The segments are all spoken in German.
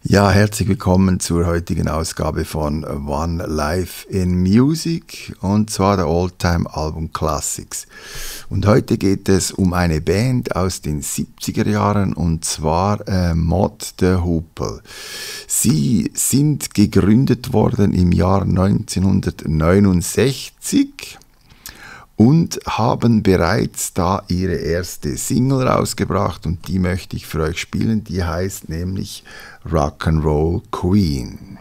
Ja, herzlich willkommen zur heutigen Ausgabe von One Life in Music, und zwar der All-Time Album Classics. Und heute geht es um eine Band aus den 70er Jahren, und zwar Mott the Hoople. Sie sind gegründet worden im Jahr 1969 und haben bereits da ihre erste Single rausgebracht, und die möchte ich für euch spielen. Die heißt nämlich Rock'n'Roll Queen.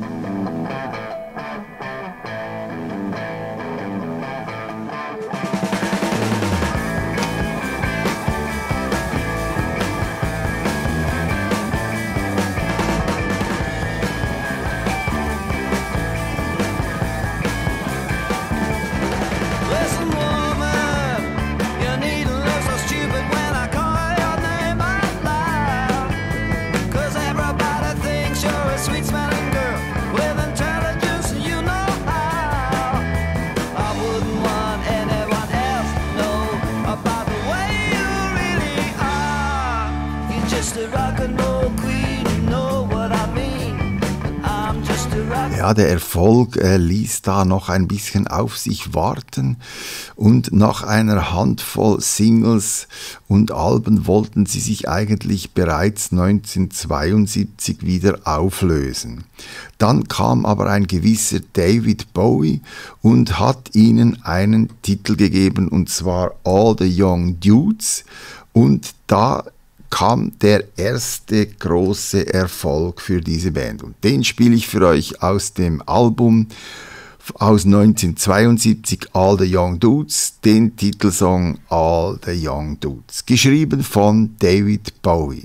Ja, der Erfolg ließ da noch ein bisschen auf sich warten, und nach einer Handvoll Singles und Alben wollten sie sich eigentlich bereits 1972 wieder auflösen. Dann kam aber ein gewisser David Bowie und hat ihnen einen Titel gegeben, und zwar All the Young Dudes, und da kam der erste große Erfolg für diese Band. Und den spiele ich für euch aus dem Album aus 1972, All the Young Dudes, den Titelsong All the Young Dudes, geschrieben von David Bowie.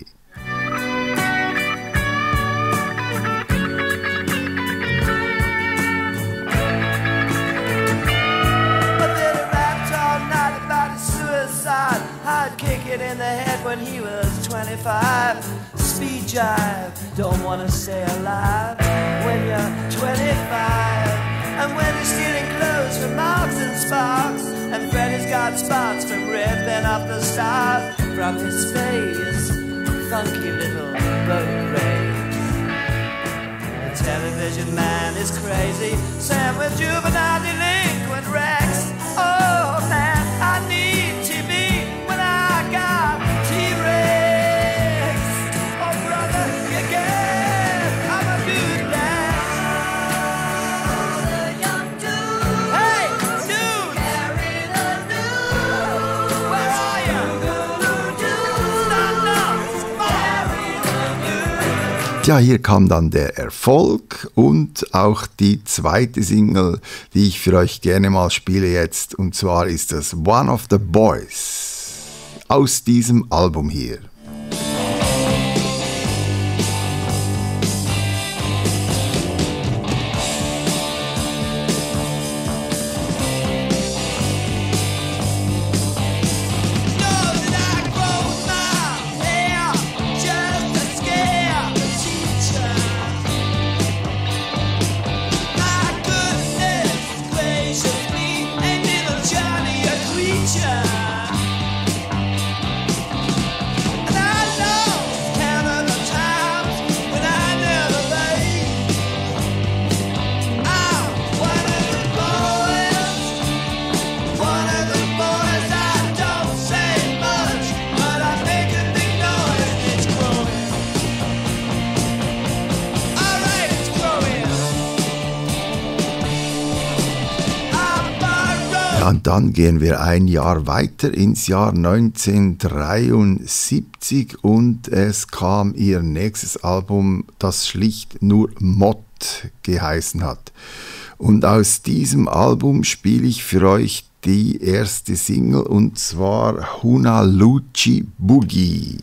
In the head when he was 25. Speed jive, don't wanna stay alive when you're 25. And when you're stealing clothes from Marks and Sparks, and Freddy's got spots from ripping up the stars from his face, funky little boat race. The television man is crazy, Sam with juvenile delinquent Rex. Oh man, I need TV when I got T-Rex. Oh brother, you get, I'm a good dad. All the young dudes, hey dude, carry the news. Where are you? Stand up, carry the news. Tja, hier kam dann der Erfolg und auch die zweite Single, die ich für euch gerne mal spiele jetzt, und zwar ist das One of the Boys aus diesem Album hier. Und dann gehen wir ein Jahr weiter ins Jahr 1973, und es kam ihr nächstes Album, das schlicht nur Mott geheißen hat. Und aus diesem Album spiele ich für euch die erste Single, und zwar Huna Luchi Boogie.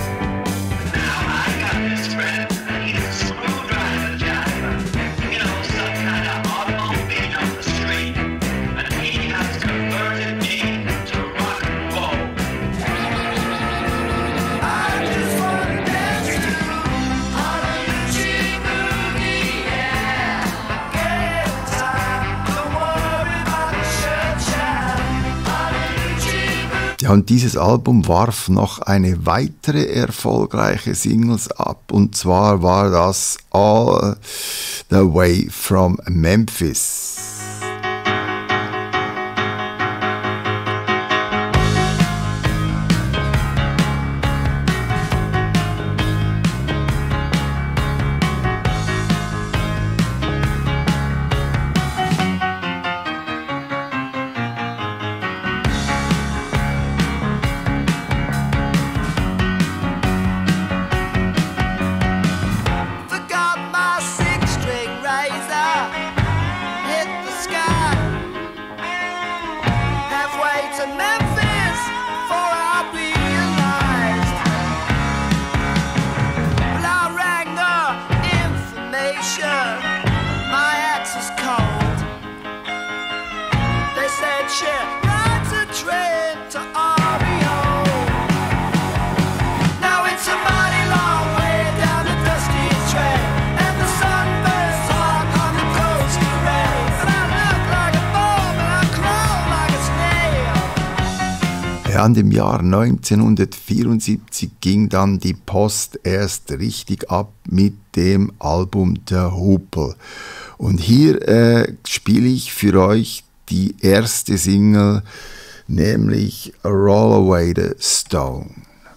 Now I got this friend, he's a screwdriver driver. Ja, und dieses Album warf noch eine weitere erfolgreiche Singles ab, und zwar war das All the Way from Memphis. An dem Jahr 1974 ging dann die Post erst richtig ab mit dem Album The Hoople. Und hier spiele ich für euch die erste Single, nämlich Roll Away the Stone.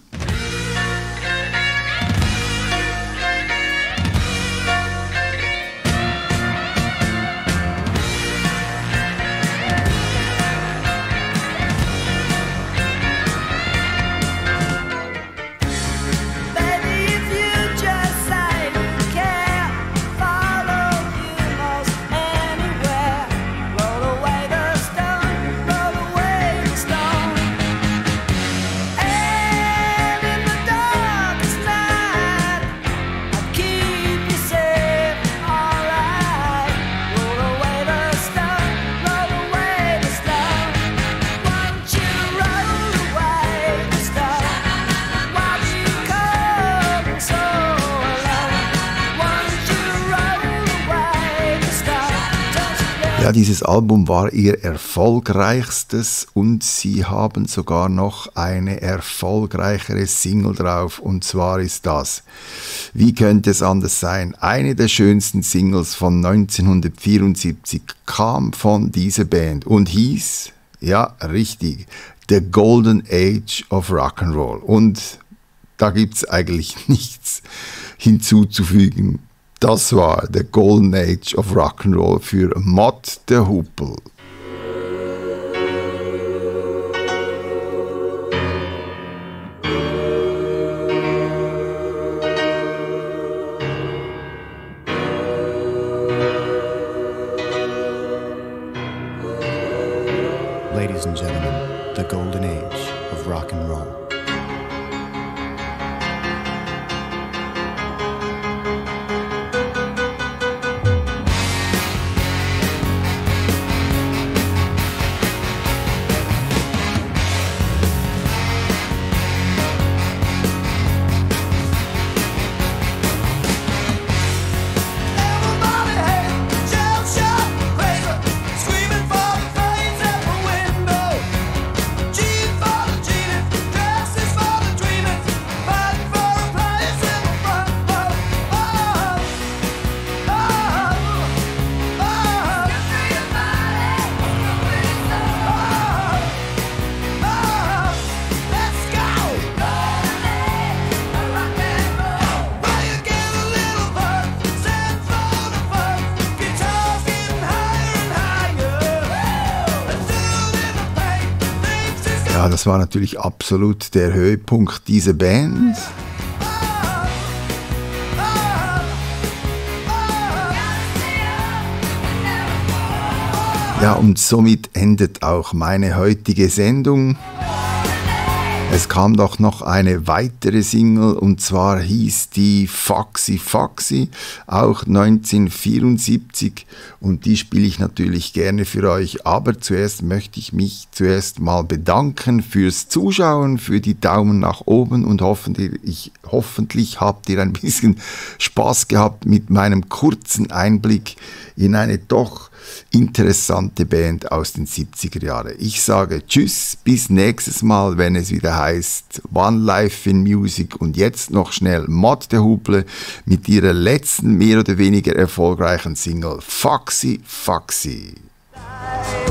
Ja, dieses Album war ihr erfolgreichstes, und sie haben sogar noch eine erfolgreichere Single drauf, und zwar ist das, wie könnte es anders sein, eine der schönsten Singles von 1974 kam von dieser Band und hieß, ja richtig, The Golden Age of Rock'n'Roll, und da gibt es eigentlich nichts hinzuzufügen. Das war The Golden Age of Rock'n'Roll für Mott the Hoople. Ladies and gentlemen, the Golden Age of Rock'n'Roll. Ja, das war natürlich absolut der Höhepunkt dieser Band. Ja, und somit endet auch meine heutige Sendung. Es kam doch noch eine weitere Single, und zwar hieß die Foxy Foxy, auch 1974, und die spiele ich natürlich gerne für euch, aber zuerst möchte ich mich mal bedanken fürs Zuschauen, für die Daumen nach oben, und hoffentlich habt ihr ein bisschen Spaß gehabt mit meinem kurzen Einblick in eine doch interessante Band aus den 70er Jahren. Ich sage tschüss, bis nächstes Mal, wenn es wieder heißt One Life in Music, und jetzt noch schnell Mott de Huble mit ihrer letzten mehr oder weniger erfolgreichen Single Foxy Foxy.